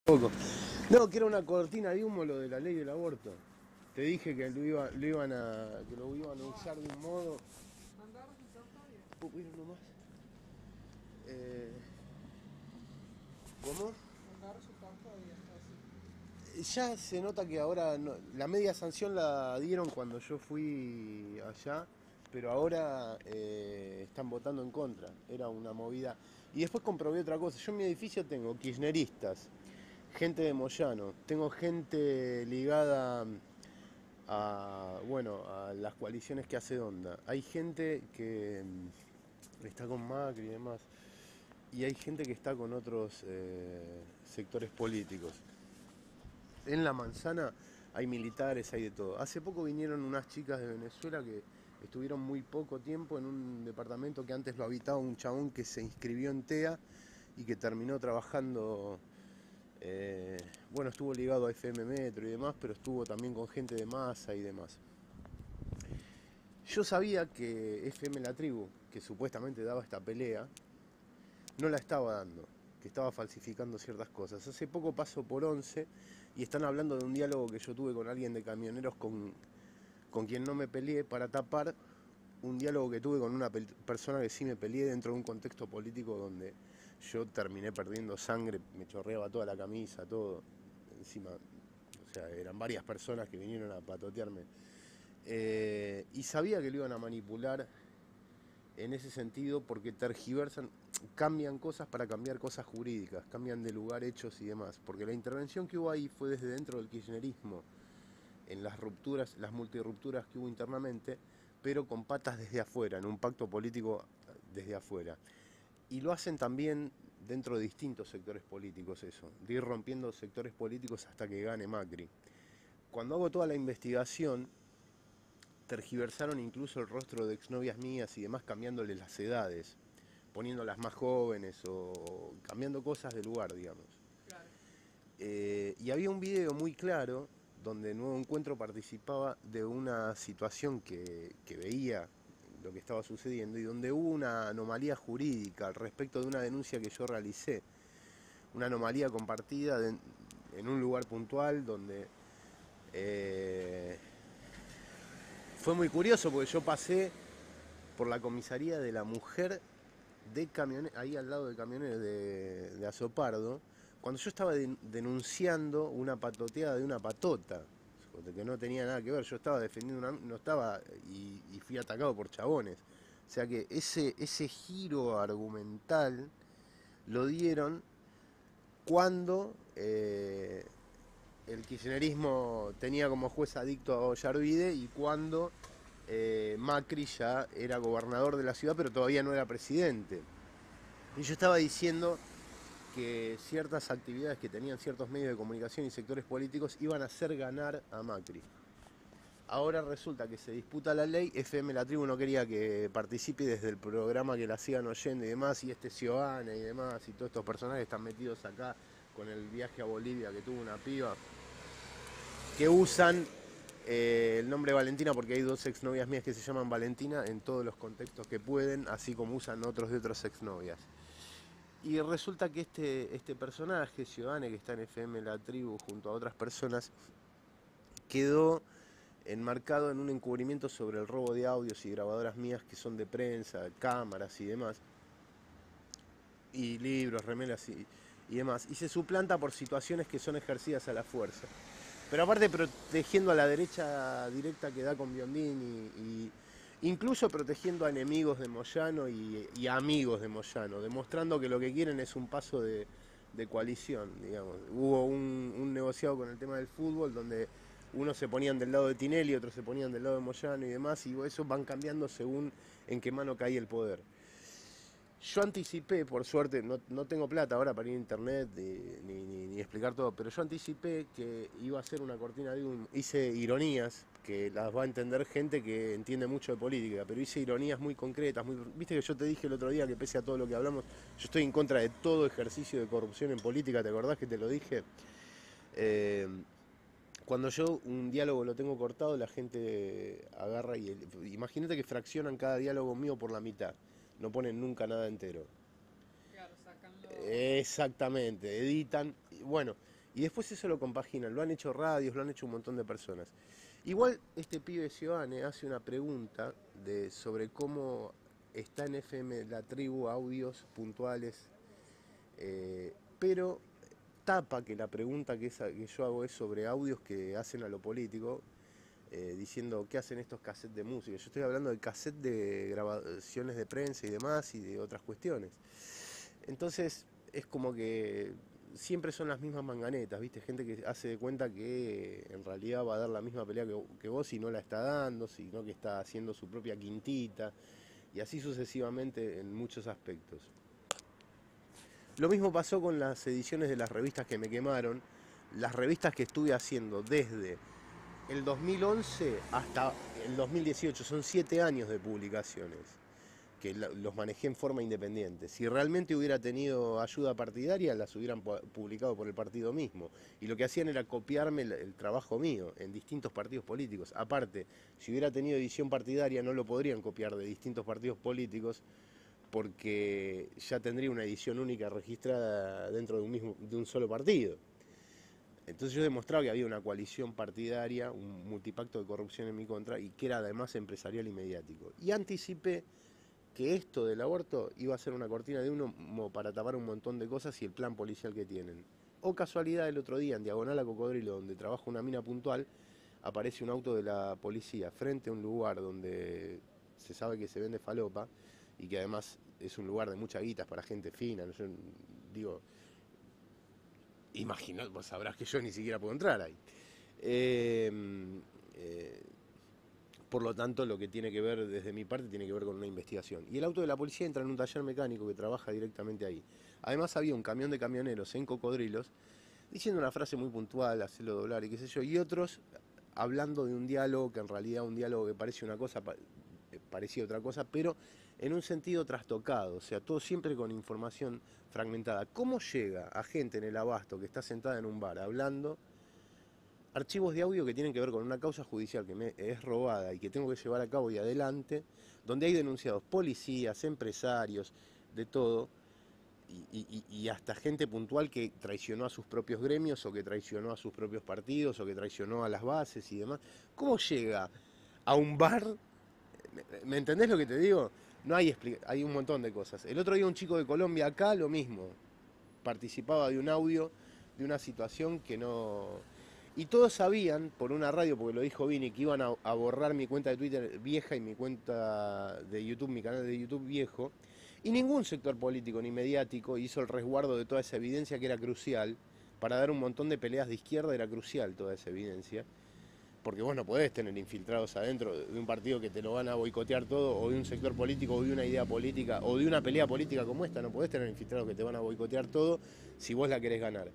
Poco. No, que era una cortina de humo lo de la ley del aborto. Te dije que lo iban a usar de un modo. Mira nomás. ¿Cómo? Ya se nota que ahora la media sanción la dieron cuando yo fui allá, pero ahora están votando en contra. Era una movida. Y después comprobé otra cosa. Yo en mi edificio tengo kirchneristas, gente de Moyano, tengo gente ligada a las coaliciones que hace Onda. Hay gente que está con Macri y demás, y hay gente que está con otros sectores políticos. En la manzana hay militares, hay de todo. Hace poco vinieron unas chicas de Venezuela que estuvieron muy poco tiempo en un departamento que antes lo habitaba un chabón que se inscribió en TEA y que terminó trabajando, estuvo ligado a FM Metro y demás, pero estuvo también con gente de masa y demás. Yo sabía que FM La Tribu, que supuestamente daba esta pelea, no la estaba dando, que estaba falsificando ciertas cosas. Hace poco paso por 11 y están hablando de un diálogo que yo tuve con alguien de Camioneros con quien no me peleé para tapar un diálogo que tuve con una persona que sí me peleé dentro de un contexto político donde yo terminé perdiendo sangre, me chorreaba toda la camisa, todo. Encima, o sea, eran varias personas que vinieron a patotearme. Y sabía que lo iban a manipular en ese sentido porque tergiversan, cambian cosas para cambiar cosas jurídicas, cambian de lugar hechos y demás. Porque la intervención que hubo ahí fue desde dentro del kirchnerismo, en las rupturas, las multirrupturas que hubo internamente, pero con patas desde afuera, en un pacto político desde afuera. Y lo hacen también dentro de distintos sectores políticos eso, de ir rompiendo sectores políticos hasta que gane Macri. Cuando hago toda la investigación, tergiversaron incluso el rostro de exnovias mías y demás, cambiándoles las edades, poniéndolas más jóvenes o cambiando cosas de lugar, digamos. Claro. Y había un video muy claro donde Nuevo Encuentro participaba de una situación que veía lo que estaba sucediendo y donde hubo una anomalía jurídica al respecto de una denuncia que yo realicé. Una anomalía compartida en un lugar puntual donde fue muy curioso porque yo pasé por la comisaría de la mujer de Camioneros, ahí al lado de Camioneros de Azopardo, cuando yo estaba denunciando una patoteada de una patota, que no tenía nada que ver. Yo estaba defendiendo no estaba, y fui atacado por chabones. O sea que ese giro argumental lo dieron cuando el kirchnerismo tenía como juez adicto a Ollarvide y cuando Macri ya era gobernador de la ciudad, pero todavía no era presidente. Y yo estaba diciendo que ciertas actividades que tenían ciertos medios de comunicación y sectores políticos iban a hacer ganar a Macri. Ahora resulta que se disputa la ley, FM La Tribu no quería que participe desde el programa que la sigan oyendo y demás, y Ciudadana y demás, y todos estos personajes están metidos acá con el viaje a Bolivia que tuvo una piba, que usan el nombre Valentina porque hay dos exnovias mías que se llaman Valentina en todos los contextos que pueden, así como usan otros de otras exnovias. Y resulta que este personaje, Ciudadane, que está en FM La Tribu junto a otras personas, quedó enmarcado en un encubrimiento sobre el robo de audios y grabadoras mías que son de prensa, cámaras y demás, y libros, remeras y demás, y se suplanta por situaciones que son ejercidas a la fuerza. Pero aparte protegiendo a la derecha directa que da con Biondini y incluso protegiendo a enemigos de Moyano y a amigos de Moyano, demostrando que lo que quieren es un paso de coalición, digamos. Hubo un negociado con el tema del fútbol donde unos se ponían del lado de Tinelli, otros se ponían del lado de Moyano y demás, y eso van cambiando según en qué mano cae el poder. Yo anticipé, por suerte, no tengo plata ahora para ir a internet ni explicar todo, pero yo anticipé que iba a ser una cortina de humo. Hice ironías, que las va a entender gente que entiende mucho de política, pero hice ironías muy concretas. Viste que yo te dije el otro día que pese a todo lo que hablamos, yo estoy en contra de todo ejercicio de corrupción en política, ¿te acordás que te lo dije? Cuando yo un diálogo lo tengo cortado, la gente agarra y imagínate que fraccionan cada diálogo mío por la mitad. No ponen nunca nada entero. Claro, sacan Exactamente, editan. Bueno, Y después eso lo compaginan, lo han hecho radios, lo han hecho un montón de personas. Igual este pibe Sioane hace una pregunta sobre cómo está en FM La Tribu, audios puntuales, pero tapa que la pregunta que yo hago es sobre audios que hacen a lo político, diciendo qué hacen estos cassettes de música. Yo estoy hablando de cassettes de grabaciones de prensa y demás y de otras cuestiones. Entonces es como que siempre son las mismas manganetas, ¿viste? Gente que hace de cuenta que en realidad va a dar la misma pelea que vos y no la está dando, sino que está haciendo su propia quintita y así sucesivamente en muchos aspectos. Lo mismo pasó con las ediciones de las revistas que me quemaron, las revistas que estuve haciendo desde el 2011 hasta el 2018, son 7 años de publicaciones que los manejé en forma independiente. Si realmente hubiera tenido ayuda partidaria, las hubieran publicado por el partido mismo. Y lo que hacían era copiarme el trabajo mío en distintos partidos políticos. Aparte, si hubiera tenido edición partidaria, no lo podrían copiar de distintos partidos políticos, porque ya tendría una edición única registrada dentro de un solo partido. Entonces yo demostraba que había una coalición partidaria, un multipacto de corrupción en mi contra, y que era además empresarial y mediático. Y anticipé que esto del aborto iba a ser una cortina de humo para tapar un montón de cosas y el plan policial que tienen. O casualidad, el otro día en Diagonal a Cocodrilo, donde trabaja una mina puntual, aparece un auto de la policía frente a un lugar donde se sabe que se vende falopa y que además es un lugar de mucha guitas para gente fina. Yo digo, imaginad, vos sabrás que yo ni siquiera puedo entrar ahí. Por lo tanto, lo que tiene que ver desde mi parte tiene que ver con una investigación. Y el auto de la policía entra en un taller mecánico que trabaja directamente ahí. Además había un camión de camioneros en Cocodrilos diciendo una frase muy puntual, hacerlo doblar y qué sé yo, y otros hablando de un diálogo que en realidad un diálogo que parece una cosa, parecía otra cosa, pero en un sentido trastocado, o sea, todo siempre con información fragmentada. ¿Cómo llega a gente en el Abasto que está sentada en un bar hablando archivos de audio que tienen que ver con una causa judicial que me es robada y que tengo que llevar a cabo y adelante, donde hay denunciados policías, empresarios, de todo, y hasta gente puntual que traicionó a sus propios gremios o que traicionó a sus propios partidos o que traicionó a las bases y demás? ¿Cómo llega a un bar? ¿Me entendés lo que te digo? No hay hay un montón de cosas. El otro día un chico de Colombia acá, lo mismo, participaba de un audio de una situación que no... Y todos sabían, por una radio, porque lo dijo Vini, que iban a borrar mi cuenta de Twitter vieja y mi cuenta de YouTube, mi canal de YouTube viejo, y ningún sector político ni mediático hizo el resguardo de toda esa evidencia que era crucial. Para dar un montón de peleas de izquierda era crucial toda esa evidencia, porque vos no podés tener infiltrados adentro de un partido que te lo van a boicotear todo, o de un sector político, o de una idea política, o de una pelea política como esta. No podés tener infiltrados que te van a boicotear todo si vos la querés ganar.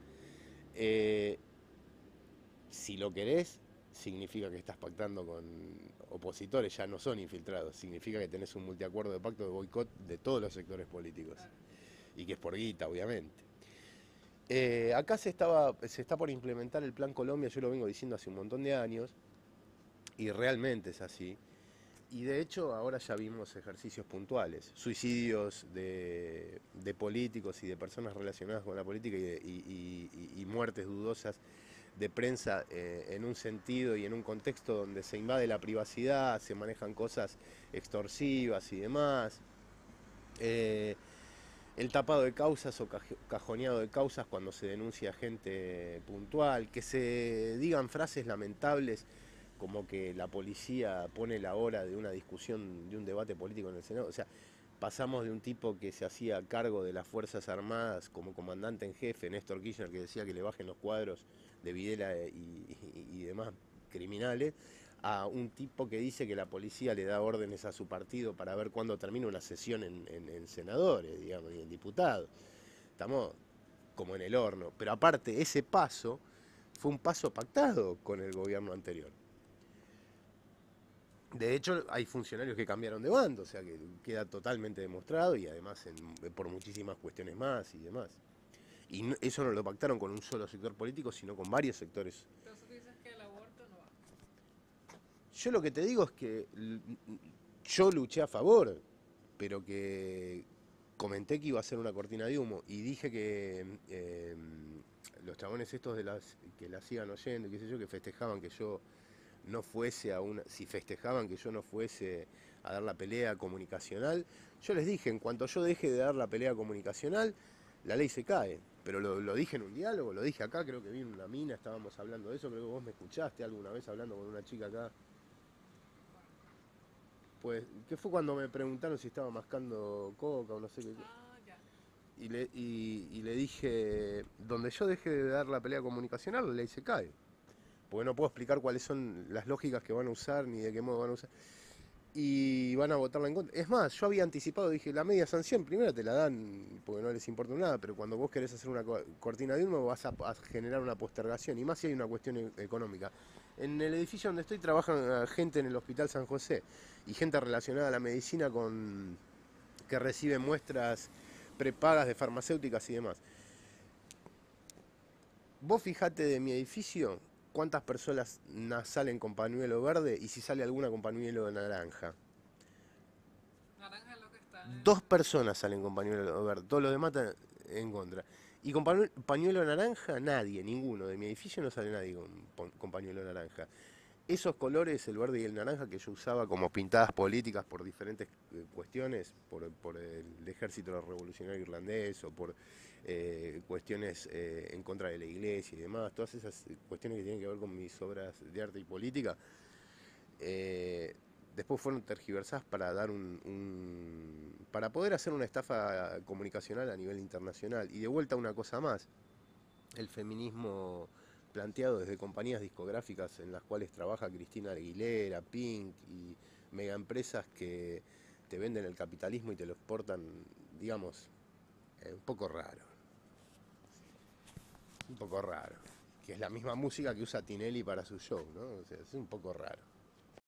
Si lo querés, significa que estás pactando con opositores, ya no son infiltrados, significa que tenés un multiacuerdo de pacto de boicot de todos los sectores políticos, y que es por guita, obviamente. Acá se está por implementar el Plan Colombia, yo lo vengo diciendo hace un montón de años, y realmente es así. Y de hecho ahora ya vimos ejercicios puntuales, suicidios de políticos y de personas relacionadas con la política y muertes dudosas de prensa, en un sentido y en un contexto donde se invade la privacidad, se manejan cosas extorsivas y demás. El tapado de causas o cajoneado de causas cuando se denuncia gente puntual, que se digan frases lamentables como que la policía pone la hora de una discusión, de un debate político en el Senado. O sea, pasamos de un tipo que se hacía cargo de las Fuerzas Armadas como comandante en jefe, Néstor Kirchner, que decía que le bajen los cuadros de Videla y demás criminales, a un tipo que dice que la policía le da órdenes a su partido para ver cuándo termina una sesión en senadores, digamos, y en diputados. Estamos como en el horno. Pero aparte, ese paso fue un paso pactado con el gobierno anterior. De hecho, hay funcionarios que cambiaron de bando, o sea que queda totalmente demostrado y además por muchísimas cuestiones más y demás. Y eso no lo pactaron con un solo sector político, sino con varios sectores. Entonces tú dices que el aborto no va. Yo lo que te digo es que yo luché a favor, pero que comenté que iba a ser una cortina de humo y dije que los chabones estos que la sigan oyendo, qué sé yo, que festejaban que yo no fuese si festejaban que yo no fuese a dar la pelea comunicacional, yo les dije, en cuanto yo deje de dar la pelea comunicacional, la ley se cae. Pero lo dije en un diálogo, lo dije acá, creo que vi en una mina, estábamos hablando de eso, creo que vos me escuchaste alguna vez hablando con una chica acá. Pues, que fue cuando me preguntaron si estaba mascando coca o no sé qué. Ah, ya. Y le dije, donde yo deje de dar la pelea comunicacional, la ley se cae. Porque no puedo explicar cuáles son las lógicas que van a usar ni de qué modo van a usar. Y van a votarla en contra. Es más, yo había anticipado, dije, la media sanción primero te la dan porque no les importa nada, pero cuando vos querés hacer una cortina de humo vas a generar una postergación, y más si hay una cuestión económica. En el edificio donde estoy trabajan gente en el Hospital San José y gente relacionada a la medicina que recibe muestras prepagas de farmacéuticas y demás. Vos fijate de mi edificio cuántas personas salen con pañuelo verde y si sale alguna con pañuelo naranja. Naranja es lo que está Dos personas salen con pañuelo verde, todos los demás están en contra. Y con pañuelo naranja, nadie, ninguno. De mi edificio no sale nadie con pañuelo naranja. Esos colores, el verde y el naranja, que yo usaba como pintadas políticas por diferentes cuestiones, por el ejército revolucionario irlandés o por cuestiones en contra de la iglesia y demás, todas esas cuestiones que tienen que ver con mis obras de arte y política, después fueron tergiversadas para dar para poder hacer una estafa comunicacional a nivel internacional. Y de vuelta una cosa más, el feminismo planteado desde compañías discográficas en las cuales trabaja Cristina Aguilera, Pink y mega empresas que te venden el capitalismo y te lo exportan, digamos, un poco raro. Un poco raro. Que es la misma música que usa Tinelli para su show, ¿no? O sea, es un poco raro.